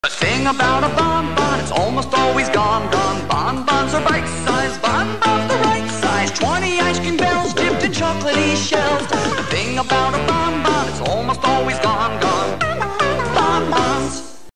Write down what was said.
A thing about a bonbon, it's almost always gone. Bonbons are bites.